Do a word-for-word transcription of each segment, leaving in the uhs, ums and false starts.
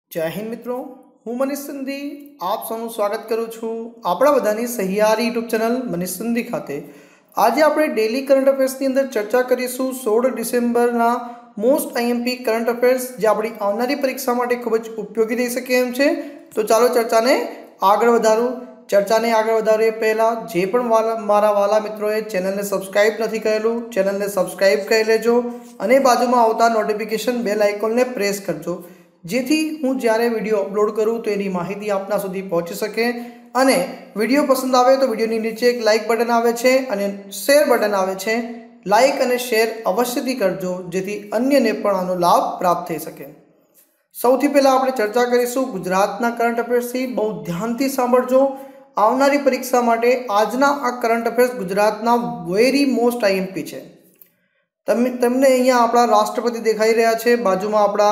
जय हिंद मित्रों, हूँ मनीष सिंधी आप सबનું સ્વાગત કરું છું આપણા બધાની સહિયારી યુટ્યુબ ચેનલ મનીષ સિંધી ખાતે। આજે આપણે ડેલી કરંટ અફેર્સની અંદર ચર્ચા કરીશું સોળ ડિસેમ્બરના મોસ્ટ આઈએમપી કરંટ અફેર્સ જે આપણી આવનારી પરીક્ષા માટે ખૂબ જ ઉપયોગી થઈ શકે એમ છે। તો ચાલો ચર્ચાને આગળ વધારું। ચર્ચાને આગળ વધારીએ પહેલાં જે પણ વાલા મારા વાલા મિત્રોએ ચેનલને સબસ્ક્રાઈબ નથી કરેલું ચેનલને સબસ્ક્રાઈબ કરી લેજો અને બાજુમાં આવતા નોટિફિકેશન બેલ આઇકોનને પ્રેસ કરજો જેથી હું જ્યારે વિડીયો અપલોડ કરું તો એની માહિતી આપના સુધી પહોંચી શકે। અને વિડીયો પસંદ આવે તો વિડીયોની નીચે એક લાઇક બટન આવે છે અને શેર બટન આવે છે। લાઇક અને શેર અવશ્યથી કરજો જેથી અન્યને પણ આનો લાભ પ્રાપ્ત થઈ શકે। સૌથી પહેલાં આપણે ચર્ચા કરીશું ગુજરાતના કરંટ અફેર્સથી। બહુ ધ્યાનથી સાંભળજો। આવનારી પરીક્ષા માટે આજના આ કરંટ અફેર્સ ગુજરાતના વેરી મોસ્ટ આઈએમપી છે। તમે તમને અહીંયા આપણા રાષ્ટ્રપતિ દેખાઈ રહ્યા છે, બાજુમાં આપણા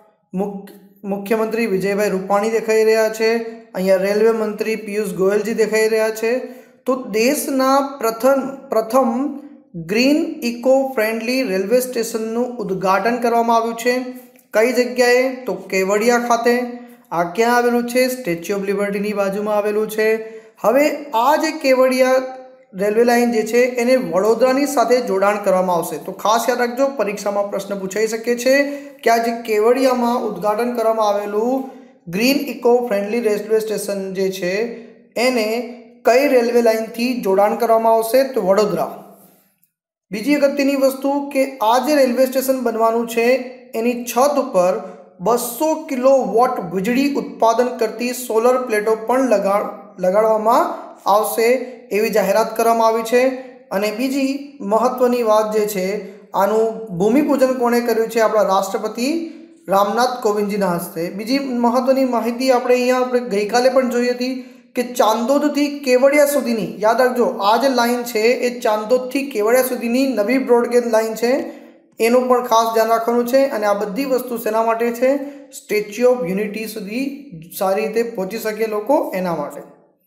मुख्यमंत्री विजयभाई रूपाणी देखाई रहा है, अहींया रेलवे मंत्री पीयूष गोयल जी देखाई रहा है। तो देशना प्रथम प्रथम ग्रीन इको फ्रेंडली रेलवे स्टेशननु उद्घाटन करवामां आव्युं छे। कई जग्याए तो केवड़िया खाते। आ क्यां आवेलुं छे? स्टेच्यू ऑफ लिबर्टीनी बाजुमां आवेलुं छे। हवे आ जे केवड़िया रेलवे लाइन जे छे एने वडोदरानी साथे जोडाण करवामां आवशे। तो खास याद राखजो, परीक्षामां प्रश्न पूछाई शके छे कि आ जे केवड़ियामां उद्घाटन करवामां आवेलुं green eco friendly railway station जे छे एने कई रेलवे लाइन थी जोडाण करवामां आवशे? तो वडोदरा। बीजी अगत्यनी वस्तु के आ जे रेलवे स्टेशन बनवानुं छे एनी छत पर बसो किलो वोट वीजળી उत्पादन करती सोलर प्लेटो पण लगा लगाडवामां आवशे एवी जाहेरात करवामां आवी छे। अने बीजी महत्वनी वात जे छे, आनुं भूमिपूजन कोणे कर्युं छे? आपणा राष्ट्रपति रामनाथ कोविंदजीना हस्ते। बीजी महत्वनी माहिती आपणे अहींया આપણે ગઈકાલે પણ જોઈ હતી કે ચાંદોદથી કેવડિયા સુધીની, યાદ રાખજો આ જે લાઈન છે એ ચાંદોદથી કેવડિયા સુધીની નવી બ્રોડગેજ લાઈન છે, એનું પણ ખાસ ધ્યાન રાખવાનું છે। અને આ બધી વસ્તુ શેના માટે છે? સ્ટેચ્યુ ઓફ યુનિટી સુધી સારી રીતે પહોંચી શકે લોકો એના માટે।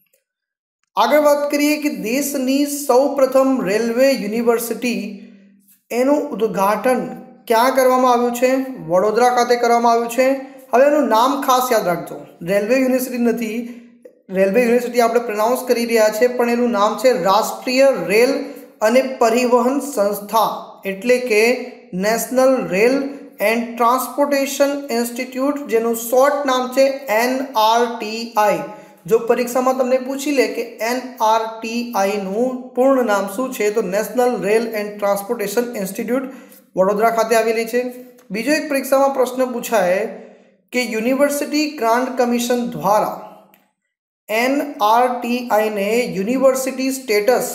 આગળ વાત કરીએ કે દેશની સૌ પ્રથમ રેલવે યુનિવર્સિટી એનું ઉદ્ઘાટન ક્યાં કરવામાં આવ્યું છે? વડોદરા ખાતે કરવામાં આવ્યું છે। હવે એનું નામ ખાસ યાદ રાખજો, રેલવે યુનિવર્સિટી નથી, રેલવે યુનિવર્સિટી આપણે પ્રોનાઉન્સ કરી રહ્યા છે પણ એનું નામ છે રાષ્ટ્રીય રેલ અને પરિવહન સંસ્થા, એટલે કે national rail and transportation institute, જેનું શોર્ટ નામ છે એન આર ટી आई। जो परीक्षा में तमने पूछी ले कि एन आर टी आई नु पूर्ण नाम शू छे तो national rail and transportation institute Vadodara खाते आवेली छे। बीजो एक परीक्षा में प्रश्न पूछाय कि यूनिवर्सिटी ग्रांट कमीशन द्वारा एन आर टी आई ने यूनिवर्सिटी स्टेटस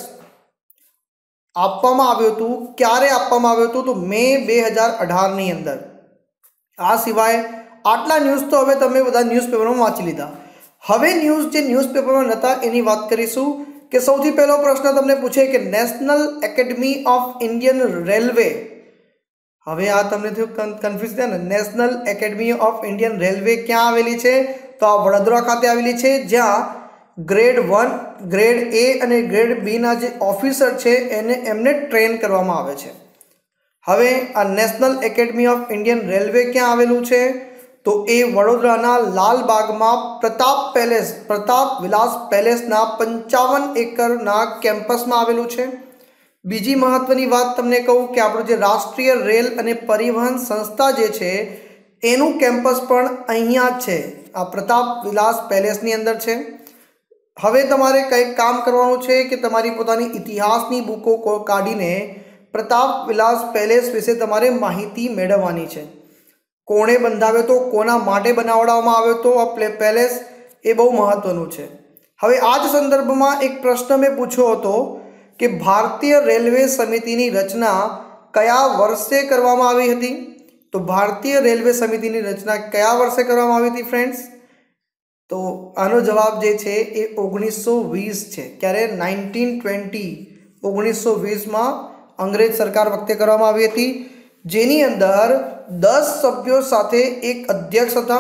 आपवामां आव्युं हतुं। क्यारे आपवामां आव्युं हतुं? तो मे बे हज़ार अठार नी अंदर। आ सिवाय आटला न्यूज तो हवे तमे बधा न्यूज़पेपर में वांची लीधा। हवे न्यूज जे न्यूज़पेपर में नता एनी बात करीशुं कि सौथी पहलो प्रश्न तमने पूछे कि national academy of Indian railway, हवे आ तमने थोड़ुं कन्फ्यूज थया ने, national academy of Indian railway क्या आवेली छे? तो आ वडोदरा खाते आवेली छे, ज्यां ग्रेड वन ग्रेड ए अने ग्रेड बी ना जे ऑफिसर छे एने एमने ट्रेन करवामां आवे छे। हवे आ national academy of Indian railway क्या आवेलुं छे? तो ए वडोदराना लालबागमां प्रताप पैलेस प्रताप विलास पैलेसना पंचावन एकरना केम्पसमां आवेलुं छे। बीजी महत्वनी वात तमने कहूं कि आपणो जे राष्ट्रीय रेल अने परिवहन संस्था जे छे एनुं केम्पस पण अहींया ज छे, आ प्रताप विलास पैलेसनी अंदर छे। हवे तमारे कंईक काम करवानुं छे कि तमारी पोतानी इतिहासनी बुको काढीने प्रताप विलास पैलेस विषे तमारे माहिती मेळववानी छे। कोणे बंधाव्यो तो, कोना माटे बनावडाववामां आव्यो तो आ पैलेस, ए बहु महत्वनुं छे। हवे आ ज संदर्भमां एक प्रश्न मैं पूछ्यो हतो कि भारतीय रेलवे समितिनी रचना कया वर्षे करवामां आवी हती? तो भारतीय रेलवे समितिनी रचना कया वर्षे करवामां आवी हती फ्रेंड्स? तो आनो जवाब जे छे ए ओगनीस सौ वीस छे। क्यारे? नाइनटीन ट्वेंटी ओगनीस सौ वीस में अंग्रेज सरकार वखते करवामां आवी हती, जेनी अंदर दस सभ्यों साथे एक अध्यक्ष था,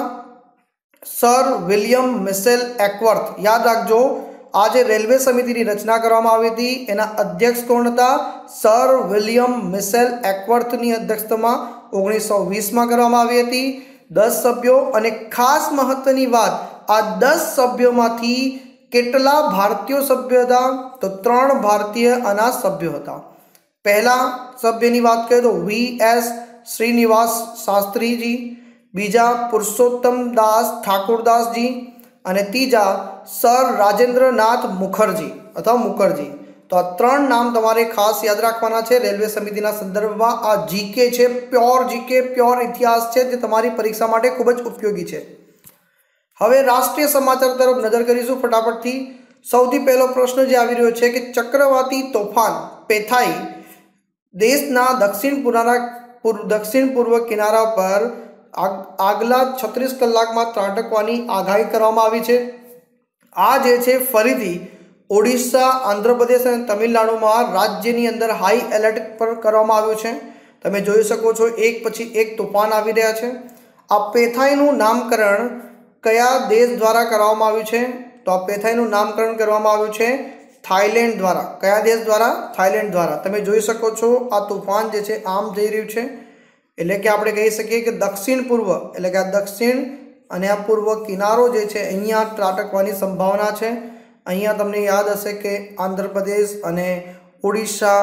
सर विलियम मिशेल एक्वर्थ। याद राखजो, आज रेलवे समिति की रचना करवामां आवी हती, एना अध्यक्ष कोण हता? सर विलियम मिशेल एक्वर्थ नी अध्यक्षतामां ओगनीस सौ वीस में करवामां आवी हती। दस सभ्यों अने खास महत्वनी बात आ दस सभ्योमांथी केटला भारतीय सभ्य हता तो त्रण भारतीय आना सभ्यो हता। पहला सभ्यनी बात करें तो वी एस श्रीनिवास शास्त्री जी, बीजा पुरुषोत्तम दास ठाकुरदास जी अने तीजा सर राजेंद्रनाथ मुखर्जी अथवा मुखर्जी। तो आ त्रण नाम तमारे खास याद राखवाना छे। रेलवे समितिना संदर्भमां आ जीके छे, प्योर जीके, प्योर इतिहास छे जे तमारी परीक्षा माटे खूब ज उपयोगी छे। हवे राष्ट्रीय समाचार तरफ नजर करीशुं फटाफटथी। सौथी पहलो प्रश्न जे आवी रह्यो छे के चक्रवाती तोफान पेथाई देशना दक्षिण पूर्वना पूर्व दक्षिण पूर्व किनारा पर आग, आगला छत्रीस कलाकमां ત્રાટકવાની आगाही करवामां आवी छे। आ जे छे फरीथी ओडिशा, आंध्रप्रदेश और तमिलनाडु में राज्य अंदर हाई एलर्ट पर करवामां आव्युं छे। तमे जोई शको छो एक पछी एक तोफान आवी रह्या छे। आ पेथाईनुं नामकरण कया देश द्वारा करवामां आव्युं छे? तो आ पेथाईनुं नामकरण करवामां आव्युं छे थाईलैंड द्वारा। कया देश द्वारा? थाईलैंड द्वारा। तमे जोई शको छो आ तूफान जे छे आम जई रह्युं छे एटले के आपणे कही सकीए के दक्षिण पूर्व एटले के आ दक्षिण अने आ पूर्व किनारो जे छे अहींया ત્રાટકવાની संभावना छे। अहींया तमने याद हशे के आंध्रप्रदेश अने ओडिशा,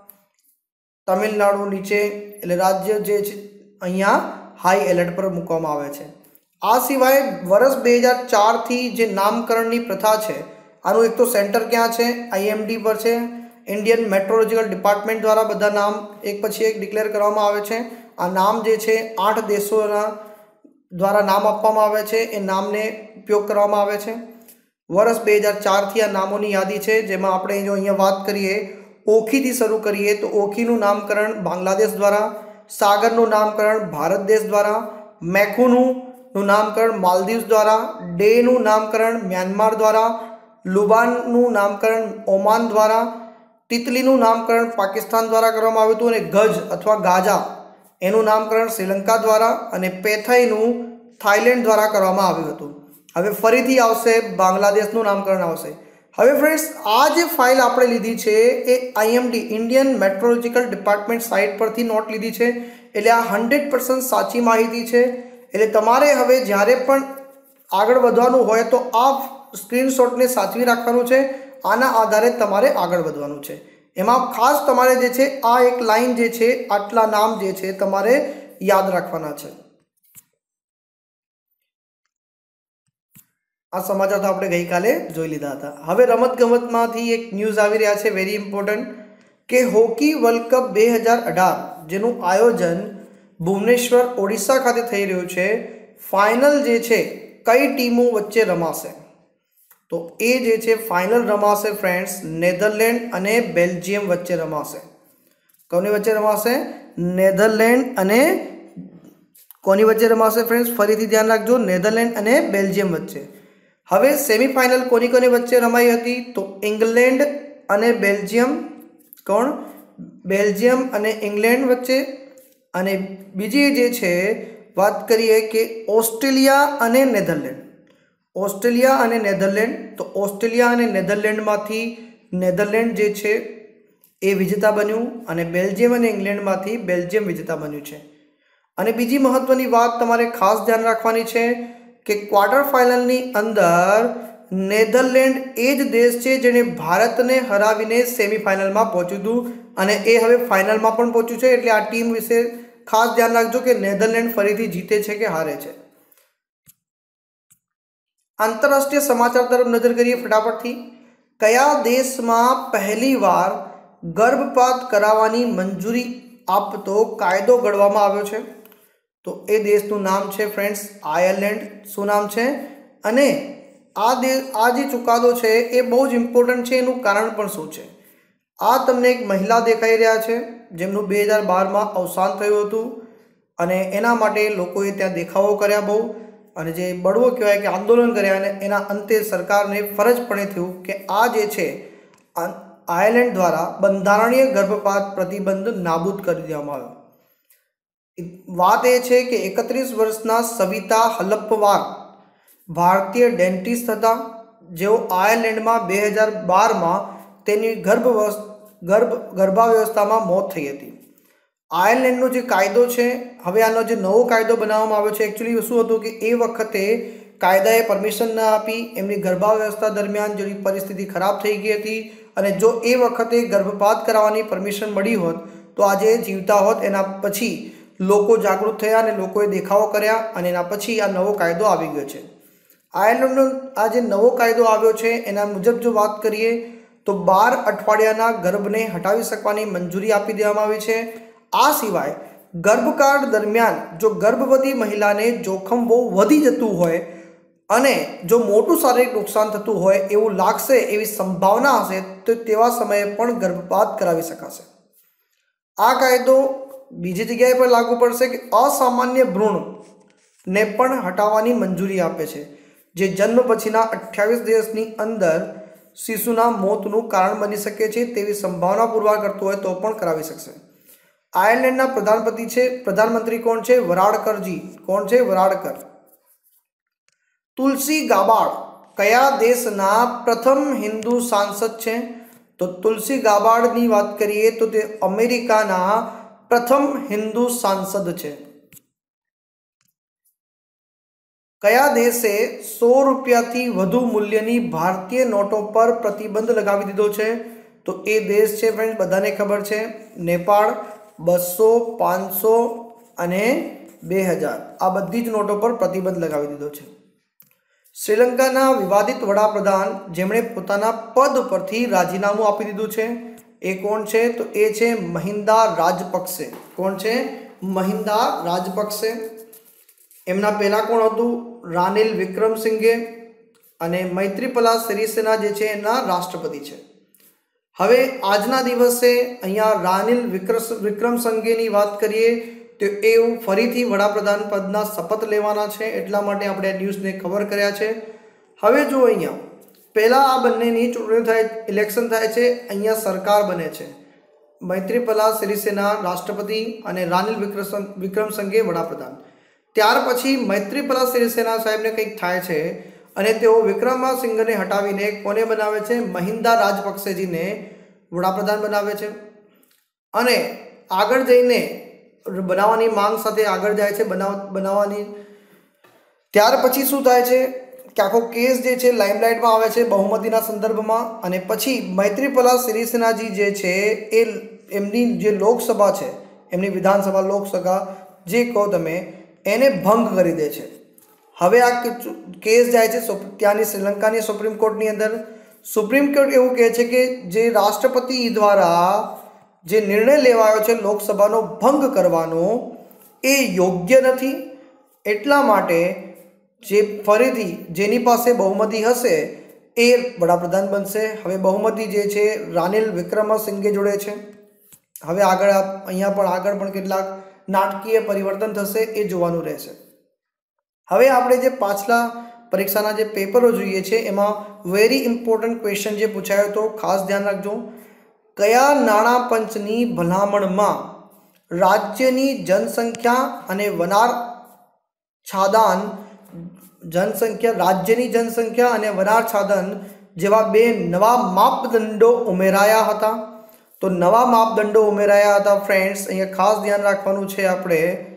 तमिलनाडु नीचे एटले राज्य जे छे अहींया हाई एलर्ट पर मूकवामां आवे छे। आ सिवाय वर्ष दो हज़ार चार थी जे नामकरणनी प्रथा छे आनुं एक तो सेंटर क्या है आई एम डी पर है। इंडियन मेट्रोलॉजिकल डिपार्टमेंट द्वारा बधा नाम एक पछी एक डिक्लेर करवामां आवे छे। आ नाम जे छे आठ देशोना द्वारा नाम आपवामां आवे छे। ए नामने उपयोग करवामां आवे छे। वर्ष दो हज़ार चार थी आ नामोनी यादी है जेमां आपणे जो अहींया वात करीए ओखी थी शुरू करीए तो ओखीनुं नामकरण बांग्लादेश द्वारा, सागरनुं नामकरण भारत देश द्वारा, मैखुनुं नामकरण मालदीव्स द्वारा, डेनुं नामकरण म्यांमार द्वारा, लुबाननुं नामकरण ओमान द्वारा, तितलीनुं नामकरण पाकिस्तान द्वारा करवामां आव्युं हतुं अने गज अथवा गाजा एनुं नामकरण श्रीलंका द्वारा अने पेथाईनुं थाईलैंड द्वारा करवामां आव्युं हतुं। हवे फरीथी आवशे बांग्लादेशनुं नामकरण आवशे। हवे फ्रेंड्स आ जे फाइल आपणे लीधी छे A I M D Indian meteorological department site परथी नोट लीधी छे एटले आ हंड्रेड परसेंट साची माहिती छे। एटले तमारे हवे ज्यारे पण आगळ वधवानुं होय तो आ स्क्रीनशॉट ने साचवी राखवानुं छे। आना आधारे तमारे आगळ वधवानुं छे। एमां खास तमारे जे छे आ एक लाइन जे छे आटला नाम जे छे तमारे याद राखवाना छे। आ समाचार तो आपणे गई काले जोई लीधा हता। हवे रमत गमतमांथी एक न्यूज आवी रह्या छे वेरी इम्पोर्टंट के हॉकी वर्ल्ड कप दो हज़ार अठारह जेनुं आयोजन भुवनेश्वर ओडिशा खाते थई रह्युं छे। फाइनल जे छे कई टीमों वच्चे रमाशे? तो ए जे छे फाइनल रमाशे फ्रेंड्स नेदरलैंड अने बेल्जियम वच्चे रमाशे। कोनी वच्चे रमाशे? नेदरलैंड अने कोनी वच्चे रमाशे फ्रेंड्स? फरीथी ध्यान राखजो नेदरलैंड अने बेल्जियम वच्चे। हवे सेमीफाइनल कोनी कोनी वच्चे रमाई हती? तो इंग्लैंड अने बेल्जियम। कोण? बेल्जियम अने इंग्लैंड वच्चे। अने बीजी जे छे बात करिए कि ऑस्ट्रेलिया अने नेदरलैंड। ऑस्ट्रेलिया अने नेदरलैंड तो ऑस्ट्रेलिया अने नेदरलैंड मांथी नेदरलैंड जे छे ए विजेता बन्युं अने बेल्जियम अने इंग्लैंड मांथी बेल्जियम विजेता बन्युं छे। अने बीजी महत्वनी बात तमारे खास ध्यान राखवानी छे कि क्वार्टर फाइनलनी अंदर नेदरलैंड ए ज देश छे जेने भारतने हरावीने सेमीफाइनलमां पहोंच्युं हतुं अने ए हवे फाइनलमां पण पहोंच्युं छे। एटले आ टीम विશે खास ध्यान राखजो कि नेदरलैंड फरीथी जीते छे के हारे छे। आंतरराष्ट्रीय समाचार तरफ नजर करिए फटाफट थी। कया देश में पहली बार गर्भपात करावानी मंजूरी आपतो कायदो घडवामां आव्यो छे? तो ए देशनुं नाम छे फ्रेंड्स आयरलैंड। शुं नाम छे? अने आ देश आ जे चुकादो छे ए बहु ज इम्पोर्टंट छे। एनुं कारण पण शुं छे? आ तमने एक महिला देखाई रह्या छे जेमनुं दो हज़ार बारह में अवसान थयुं हतुं अने एना माटे लोकोए त्यां देखावो कर्या बहु अने जे बळવો कहेवाय के आंदोलन कर्या अने एना अंते सरकारने फरजपणे थयुं के आ जे छे आयरलैंड द्वारा बंधारणीय गर्भपात प्रतिबंध नाबूद करी देवामां आव्यो। वात ए छे के एकत्रीस वर्षना सविता हलप्पवार भारतीय डेंटिस्ट हता जेओ आयरलैंडमां दो हज़ार बारह में तेनी गर्भ गर्भ गर्भावस्थामां मौत थई हती। આયર્લેન્ડનો જે કાયદો છે, હવે આનો જે નવો કાયદો બનાવવામાં આવ્યો છે, એકચ્યુઅલી શું હતું કે એ વખતે કાયદાએ પરમિશન ના આપી, એમની ગર્ભાવસ્થા દરમિયાન જેની પરિસ્થિતિ ખરાબ થઈ ગઈ હતી, અને જો એ વખતે ગર્ભપાત કરાવવાની પરમિશન મળી હોત તો આજે જીવતા હોત. એના પછી લોકો જાગૃત થયા અને લોકોએ દેખાવો કર્યા અને એના પછી આ નવો કાયદો આવી ગયો છે. આયર્લેન્ડનો આ જે નવો કાયદો આવ્યો છે એના મુજબ જો વાત કરીએ તો બાર અઠવાડિયાના ગર્ભને હટાવી શકવાની મંજૂરી આપી દેવામાં આવી છે. આ સિવાય ગર્ભકાળ દરમિયાન જો ગર્ભવતી મહિલાને જોખમ બહુ વધી જતું હોય અને જો મોટું શારીરિક નુકસાન થતું હોય એવું લાગશે, એવી સંભાવના હશે, તો તેવા સમયે પણ ગર્ભપાત કરાવી શકાશે. આ કાયદો બીજી જગ્યાએ પર લાગુ પડશે કે અસામાન્ય ભ્રૂણને પણ હટાવવાની મંજૂરી આપે છે, જે જન્મ પછીના અઠ્યાવીસ દિવસની અંદર શિશુના મોતનું કારણ બની શકે છે તેવી સંભાવના પુરવાર કરતું હોય તો પણ કરાવી શકશે. આયર્લેન્ડના પ્રધાનમંત્રી છે પ્રધાનમંત્રી કોણ છે? વરાડકરજી. કોણ છે? વરાડકર. તુલસી ગાબાર્ડ કયા દેશના પ્રથમ હિન્દુ સાંસદ છે? તો તુલસી ગાબાર્ડની વાત કરીએ તો તે અમેરિકાના પ્રથમ હિન્દુ સાંસદ છે. કયા દેશે સો રૂપિયાથી વધુ મૂલ્યની ભારતીય નોટો પર પ્રતિબંધ લગાવી દીધો છે? તો એ દેશ છે ફ્રેન્ડ, બધાને ખબર છે, નેપાળ. બસો, પાંચસો અને બે હજાર આ બધી જ નોટો પર પ્રતિબંધ લગાવી દીધો છે. શ્રીલંકાના વિવાદિત વડાપ્રધાન જેમણે પોતાના પદ પરથી રાજીનામું આપી દીધું છે એ કોણ છે? તો એ છે મહિન્દા રાજપક્ષે. કોણ છે? મહિન્દા રાજપક્ષે. એમના પહેલાં કોણ હતું? રાનિલ વિક્રમસિંઘે. અને મૈત્રીપાલા સિરિસેના જે છે એના રાષ્ટ્રપતિ છે. હવે આજના દિવસે અહીંયા રાનિલ વિક્રમસિંઘેની વાત કરીએ તો એ ફરીથી વડાપ્રધાન પદના શપથ લેવાના છે, એટલા માટે આપણે આ ન્યૂઝને કવર કર્યા છે. હવે જો અહીંયા પહેલાં આ બંનેની ચૂંટણી થાય, ઇલેક્શન થાય છે, અહીંયા સરકાર બને છે. મૈત્રીપાલા સિરિસેના રાષ્ટ્રપતિ અને રાનિલ વિક્રમસિંઘે વડાપ્રધાન. ત્યાર પછી મૈત્રીપાલા સિરિસેના સાહેબને કંઈક થાય છે અને તેઓ વિક્રમસિંઘને હટાવીને કોને બનાવે છે? મહિન્દા રાજપક્ષેજીને વડાપ્રધાન બનાવે છે. અને આગળ જઈને બનાવવાની માંગ સાથે આગળ જાય છે બનાવ બનાવવાની ત્યાર પછી શું થાય છે કે આખો કેસ જે છે લાઇમલાઇટમાં આવે છે બહુમતીના સંદર્ભમાં. અને પછી મૈત્રીપાલા સિરિસેનાજી જે છે એ એમની જે લોકસભા છે, એમની વિધાનસભા લોકસભા જે કહો તમે, એને ભંગ કરી દે છે. હવે આ કેસ જાય છે ત્યાંની શ્રીલંકાની સુપ્રીમ કોર્ટની અંદર. સુપ્રીમ કોર્ટ એવું કહે છે કે જે રાષ્ટ્રપતિ દ્વારા જે નિર્ણય લેવાયો છે લોકસભાનો ભંગ કરવાનો એ યોગ્ય નથી, એટલા માટે જે ફરીથી જેની પાસે બહુમતી હશે એ વડાપ્રધાન બનશે. હવે બહુમતી જે છે રાનિલ વિક્રમસિંઘે જોડે છે. હવે આગળ અહીંયા પણ આગળ પણ કેટલાક નાટકીય પરિવર્તન થશે એ જોવાનું રહેશે. હવે આપણે જે પાછલા પરીક્ષાના જે પેપરો જોઈએ છે એમાં વેરી ઇમ્પોર્ટન્ટ ક્વેશ્ચન જે પૂછાયો હતો, ખાસ ધ્યાન રાખજો. કયા નાણાં પંચની ભલામણમાં રાજ્યની જનસંખ્યા અને વનાર છાદાન જનસંખ્યા રાજ્યની જનસંખ્યા અને વનાર છાદન જેવા બે નવા માપદંડો ઉમેરાયા હતા? તો નવા માપદંડો ઉમેરાયા હતા ફ્રેન્ડ્સ, અહીંયા ખાસ ધ્યાન રાખવાનું છે આપણે,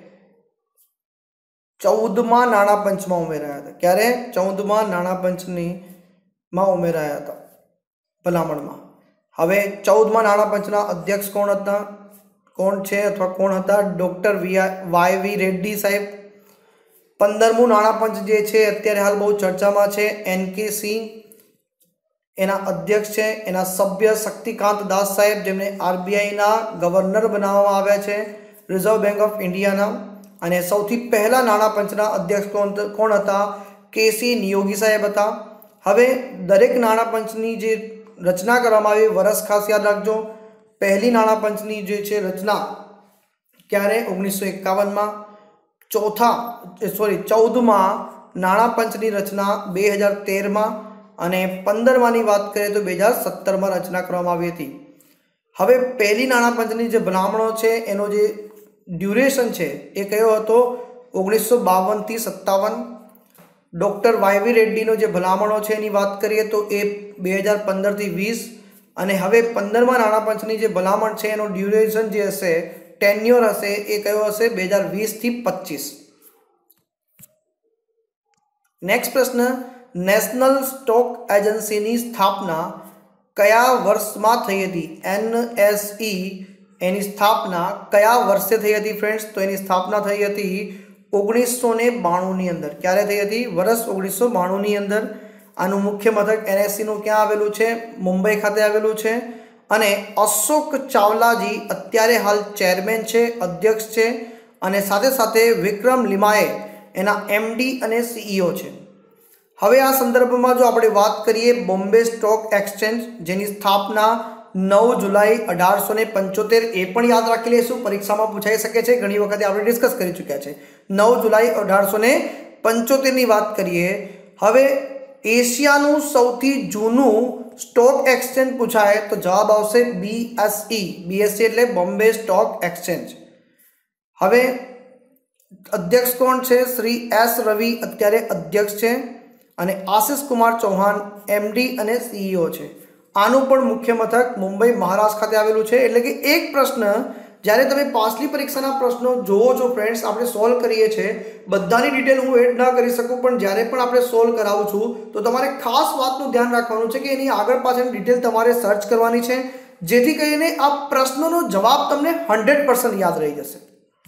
ચૌદમા નાણાં પંચમાં ઉમેરાયા હતા. ક્યારે? ચૌદમા નાણાં પંચની માં ઉમેરાયા હતા ભલામણમાં. હવે ચૌદમા નાણાં પંચના અધ્યક્ષ કોણ હતા? કોણ છે અથવા કોણ હતા? ડૉક્ટર વાય વી રેડ્ડી સાહેબ. પંદરમું નાણાં પંચ જે છે અત્યારે હાલ બહુ ચર્ચામાં છે, એન કે સિંહ એના અધ્યક્ષ છે. એના સભ્ય શક્તિકાંત દાસ સાહેબ, જેમને આરબીઆઈના ગવર્નર બનાવવામાં આવ્યા છે, રિઝર્વ બેંક ઓફ ઇન્ડિયાના. અને સૌથી પહેલા નાણાં પંચના અધ્યક્ષ કોણ કોણ હતા? કે સી નિયોગી સાહેબ હતા. હવે દરેક નાણાં પંચની જે રચના કરવામાં આવી વર્ષ ખાસ યાદ રાખજો. પહેલી નાણાં પંચની જે છે રચના ક્યારે? ઓગણીસો એકાવનમાં. ચોથા સોરી ચૌદમાં નાણાં પંચની રચના બે હજાર તેરમાં. અને પંદરમાની વાત કરીએ તો બે હજાર સત્તરમાં રચના કરવામાં આવી હતી. હવે પહેલી નાણાં પંચની જે ભલામણો છે એનો જે ડ્યુરેશન છે એ કયો હતો? ઓગણીસો બાવનથી સત્તાવન. ડૉક્ટર વાય વી રેડ્ડીનો જે ભલામણો છે એની વાત કરીએ તો એ બે હજાર પંદરથી વીસ. અને હવે પંદરમા નાણાં પંચની જે ભલામણ છે એનો ડ્યુરેશન જે હશે ટેન્યોર હશે એ કયો હશે બે હજાર વીસ થી પચીસ. નેક્સ્ટ પ્રશ્ન, નેશનલ સ્ટોક એજન્સીની સ્થાપના કયા વર્ષમાં થઈ હતી? એનએસઈ એની સ્થાપના કયા વર્ષે થઈ હતી ફ્રેન્ડ્સ? તો એની સ્થાપના થઈ હતી ઓગણીસો ને બાણું ની અંદર. ક્યારે થઈ હતી? વર્ષ ઓગણીસો બાણું ની અંદર. આનું મુખ્ય મથક એનએસઈ નું ક્યાં આવેલું છે? મુંબઈ ખાતે આવેલું છે. અને અશોક ચાવલાજી અત્યારે હાલ ચેરમેન છે, અધ્યક્ષ છે, અને સાથે સાથે વિક્રમ લિમાએ એના એમડી અને સીઈઓ છે. હવે આ સંદર્ભમાં જો આપણે વાત કરીએ બોમ્બે સ્ટોક એક્સચેન્જ, જેની સ્થાપના નવ જુલાઈ અઢારસો ને પંચોતેર, એ પણ યાદ રાખી લઈશું, પરીક્ષામાં પૂછાઈ શકે છે, ઘણી વખતે આપણે ડિસ્કસ કરી ચૂક્યા છે. નવ જુલાઈ અઢારસો ને પંચોતેર ની વાત કરીએ. હવે એશિયાનું સૌથી જૂનું સ્ટોક એક્સચેન્જ પૂછાય તો જવાબ આવશે બીએસઈ. બીએસઈ એટલે બોમ્બે સ્ટોક એક્સચેન્જ. હવે અધ્યક્ષ કોણ છે? શ્રી એસ રવિ અત્યારે અધ્યક્ષ છે, અને આશિષ કુમાર ચૌહાણ એમડી અને સીઈઓ છે. આનું પણ મુખ્ય મથક મુંબઈ મહારાષ્ટ્ર ખાતે આવેલું છે. એટલે કે એક પ્રશ્ન જ્યારે તમે પાછલી પરીક્ષાના પ્રશ્નો જોવો છો ફ્રેન્ડ્સ, આપણે સોલ્વ કરીએ છીએ, બધાની ડિટેલ હું એડ ના કરી શકું, પણ જ્યારે પણ આપણે સોલ્વ કરાવું છું તો તમારે ખાસ વાતનું ધ્યાન રાખવાનું છે કે એની આગળ પાછળની ડિટેલ તમારે સર્ચ કરવાની છે, જેથી કરીને આ પ્રશ્નોનો જવાબ તમને હંડ્રેડ પર્સન્ટ યાદ રહી જશે.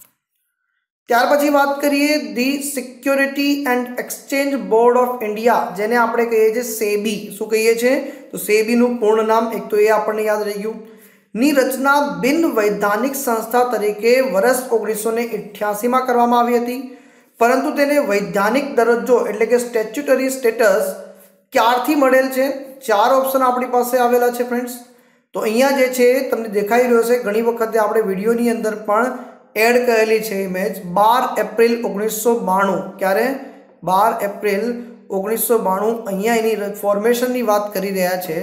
ત્યાર પછી વાત કરીએ the security and exchange board of India, જેને આપણે કહીએ છીએ સેબી. શું કહીએ છીએ? તો સેબીનું પૂર્ણ નામ, એક તો એ આપણને યાદ રહી ગયું, ની રચના બિન વૈધાનિક સંસ્થા તરીકે વર્ષ ઓગણીસો ને અઠ્યાસીમાં કરવામાં આવી હતી, પરંતુ તેને વૈધાનિક દરજ્જો એટલે કે સ્ટેચ્યુટરી સ્ટેટસ ક્યારથી મળેલ છે? ચાર ઓપ્શન આપણી પાસે આવેલા છે ફ્રેન્ડ્સ. તો અહીંયા જે છે તમને દેખાઈ રહ્યો છે, ઘણી વખતે આપણે વિડીયોની અંદર પણ એડ કરેલી છે ઇમેજ, બાર એપ્રિલ ઓગણીસો બાણું. ક્યારે? બાર એપ્રિલ ઓગણીસો બાણું. અહીંયા એની ફોર્મેશનની વાત કરી રહ્યા છે.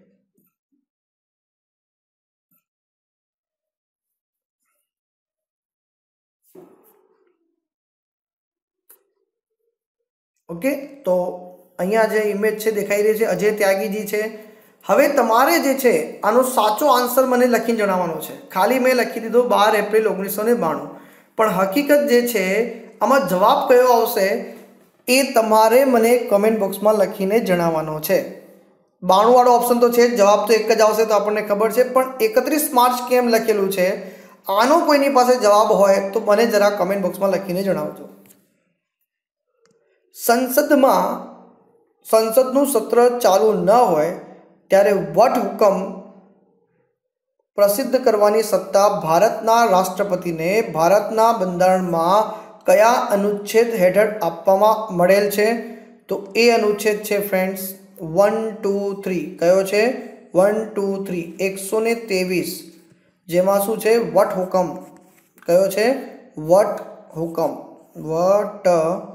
ઓકે, તો અહીંયા જે ઇમેજ છે દેખાઈ રહી છે, અજય ત્યાગીજી છે. હવે તમારે જે છે આનો સાચો આન્સર મને લખીને જણાવવાનો છે. ખાલી મેં લખી દીધો બાર એપ્રિલ ઓગણીસો ને બાણું, પણ હકીકત જે છે આમાં જવાબ કયો આવશે એ તમારે મને કમેન્ટ બોક્સમાં લખીને જણાવવાનો છે. બાણું વાળો ઓપ્શન તો છે, જવાબ તો એક જ આવશે તો આપણને ખબર છે, પણ એકત્રીસ માર્ચ કેમ લખેલું છે, આનો કોઈની પાસે જવાબ હોય તો મને જરા કમેન્ટ બોક્સમાં લખીને જણાવજો. સંસદમાં સંસદનું સત્ર ચાલુ ન હોય ત્યારે વટહુકમ પ્રસિદ્ધ કરવાની સત્તા ભારતના રાષ્ટ્રપતિને ભારતના બંધારણમાં કયા અનુચ્છેદ હેઠળ આપવામાં મળેલ છે? તો એ અનુચ્છેદ છે ફ્રેન્ડ્સ વન ટુ થ્રી. કયો છે? વન ટુ થ્રી એકસો ને ત્રેવીસ, જેમાં શું છે? વટહુકમ. કયો છે? વટહુકમ. વટ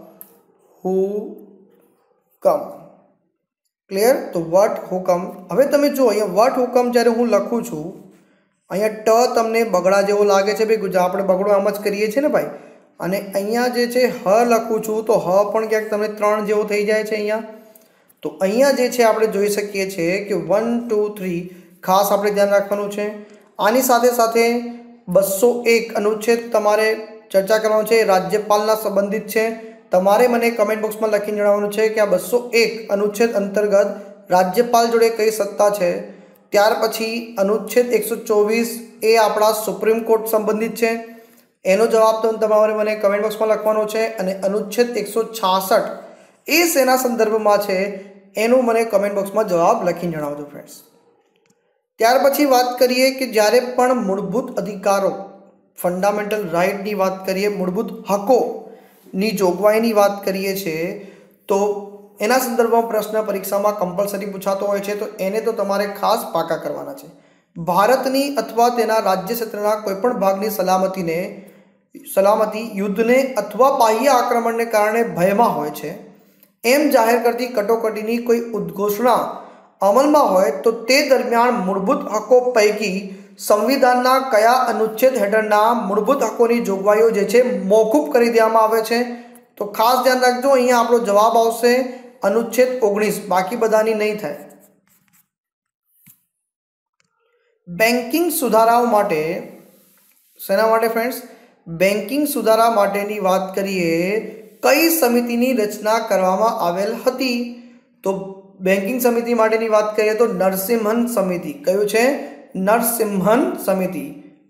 હુકમ. ક્લિયર? તો વટહુકમ. હવે તમે જો અહીંયા વટહુકમ જ્યારે હું લખું છું, અહીંયા ટ તમને બગડા જેવો લાગે છે ભાઈ, ગુજરાત આપણે બગડો આમ જ કરીએ છીએ ને ભાઈ, અને અહીંયા જે છે હ લખું છું તો હ પણ ક્યાંક તમને ત્રણ જેવો થઈ જાય છે અહીંયા. તો અહીંયા જે છે આપણે જોઈ શકીએ છીએ કે વન ટુ થ્રી ખાસ આપણે ધ્યાન રાખવાનું છે. આની સાથે સાથે બસો એક અનુચ્છેદ તમારે ચર્ચા કરવાનો છે, રાજ્યપાલના સંબંધિત છે. તમારે મને કમેન્ટ બોક્સમાં લખીને જણાવવાનું છે કે આ બસો એક અનુચ્છેદ અંતર્ગત રાજ્યપાલ જોડે કઈ સત્તા છે. ત્યાર પછી અનુચ્છેદ એકસો ચોવીસ એ આપણા સુપ્રીમ કોર્ટ સંબંધિત છે, એનો જવાબ તો તમારે મને કમેન્ટ બોક્સમાં લખવાનો છે. અને અનુચ્છેદ એકસો છાસઠ એ શેના સંદર્ભમાં છે એનું મને કમેન્ટ બોક્સમાં જવાબ લખીને જણાવજો ફ્રેન્ડ્સ. ત્યાર પછી વાત કરીએ કે જ્યારે પણ મૂળભૂત અધિકારો ફંડામેન્ટલ રાઇટની વાત કરીએ, મૂળભૂત હકોની જોગવાઈની વાત કરીએ છીએ, તો એના સંદર્ભમાં પ્રશ્ન પરીક્ષામાં કમ્પલસરી પૂછાતો હોય છે, તો એને તો તમારે ખાસ પાકા કરવાના છે. ભારતની અથવા તેના રાજ્ય ક્ષેત્રના કોઈપણ ભાગની સલામતીને સલામતી યુદ્ધને અથવા બાહ્ય આક્રમણને કારણે ભયમાં હોય છે એમ જાહેર કરતી કટોકટીની કોઈ ઉદ્ઘોષણા અમલમાં હોય તો તે દરમિયાન મૂળભૂત હકો પૈકી સંવિધાનના કયા અનુચ્છેદ હેઠળના મૂળભૂત હકોની જોગવાઈઓ જે છે મોકૂફ કરી દેવામાં આવે છે? તો ખાસ ધ્યાન રાખજો, અહીંયા આપણો જવાબ આવશે અનુચ્છેદ ઓગણીસ, બાકી બધાની નહીં થાય. બેન્કિંગ સુધારાઓ માટે શેના માટે ફ્રેન્ડ્સ? બેન્કિંગ સુધારા માટેની વાત કરીએ, કઈ સમિતિની રચના કરવામાં આવેલ હતી? તો બેન્કિંગ સમિતિ માટેની વાત કરીએ તો નરસિમ્હન સમિતિ. કયું છે? નરસિમ્હન સમિતિ.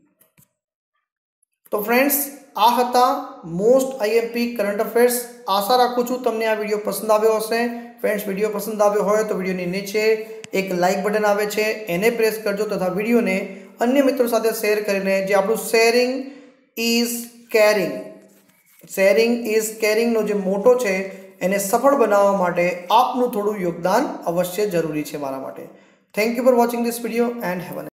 તો ફ્રેન્ડ્સ, આ હતા મોસ્ટ આઈએમપી કરંટ અફેર્સ. આશા રાખું છું તમને આ વિડીયો પસંદ આવ્યો હશે. ફ્રેન્ડ્સ, વિડીયો પસંદ આવ્યો હોય તો વિડીયોની નીચે એક લાઇક બટન આવે છે, એને પ્રેસ કરજો તથા વિડીયોને અન્ય મિત્રો સાથે શેર કરીને જે આપણું sharing is caring sharing is કેરિંગનો જે મોટો છે એને સફળ બનાવવા માટે આપનું થોડું યોગદાન અવશ્ય જરૂરી છે મારા માટે. Thank you for watching this video and have a